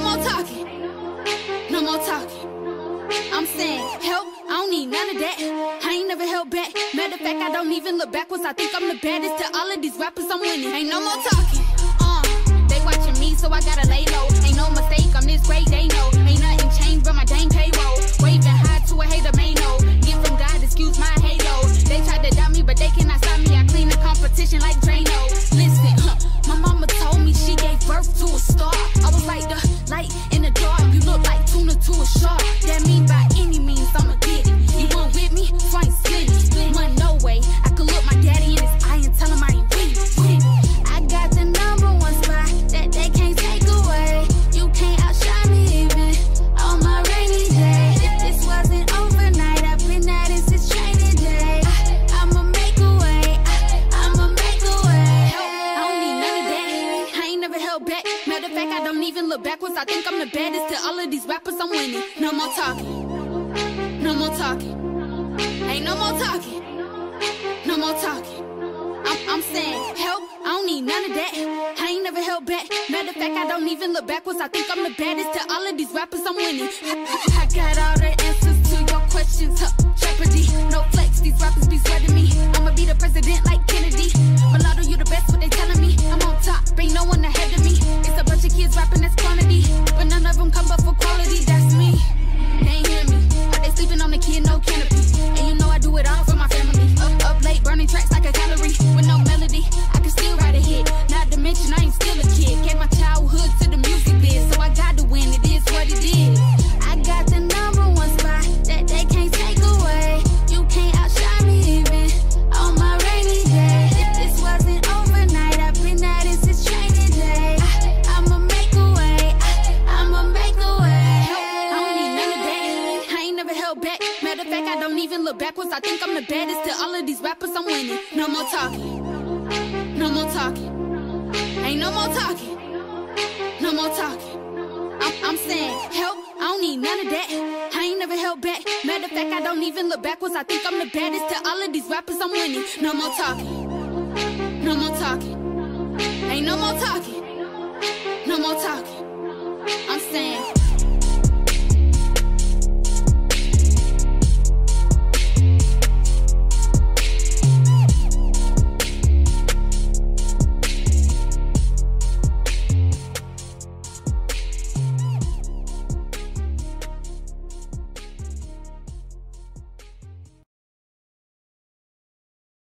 more talking. No more talking. I'm saying help, I don't need none of that. I ain't never held back. Matter of fact, I don't even look backwards. I think I'm the baddest to all of these rappers I'm winning. Ain't no more talking. They watching me, so I gotta lay low. Ain't no mistake, I'm this great, they know. Ain't nothing changed but my dang payroll. Waving high to a hater, may know. Get from God, excuse my halo. They tried to doubt me, but they cannot stop me. I clean the competition like Drano. Listen, my mama told me she gave birth to a star. I was like the light in the dark. You look like tuna to a shark. That mean by any means I'ma get it. You want with me? Swank split. One no way. I could look my daddy in his eye and tell him I ain't with it. I got the #1 spot that they can't take away. You can't outshine me even on my rainy day. If this wasn't overnight, I've been at it since training day. I'ma make a way. I'ma make a way. I don't need none of that. I ain't never held back. Matter of fact, I don't even look backwards. I think I'm the baddest to all of these rappers I'm winning. No more talking. No more talking. Ain't no more talking. No more talking. I'm saying help, I don't need none of that. I ain't never held back. Matter of fact, I don't even look backwards. I think I'm the baddest to all of these rappers I'm winning. I got all the answers to your questions. Jeopardy, no flex, these rappers be sweating me. I'ma be the president like Kennedy. Mulatto, you the best, what they telling me. I'm on top, ain't no one ahead of me. It's a bunch of kids rapping, that's quantity. But none of them come up for quality, that's me. They ain't hear me, are they sleeping on the kid, no canopy. And you know I do it all for my family. Up late, burning tracks like a calorie. With no melody, I can still write a hit. Not to mention I ain't still a kid. Gave my childhood to the music biz, so I got to win, it is what it is. I got the #1 spot that they can't take away. You can't outshine me even on my rainy day. If this wasn't overnight, I've been at it since training day. I'ma make a way. I'ma make a way. I don't need none of that. I ain't never held back. Matter of fact, I don't even look backwards. I think I'm the baddest to all of these rappers I'm winning. No more talking. No more talking. Ain't no more talking. No more talking. I'm saying help, I don't need none of that. I ain't never held back. Matter of fact, I don't even look backwards. I think I'm the baddest to all of these rappers I'm winning. No more talking. No more talking. Ain't no more talking. No more talking. I'm saying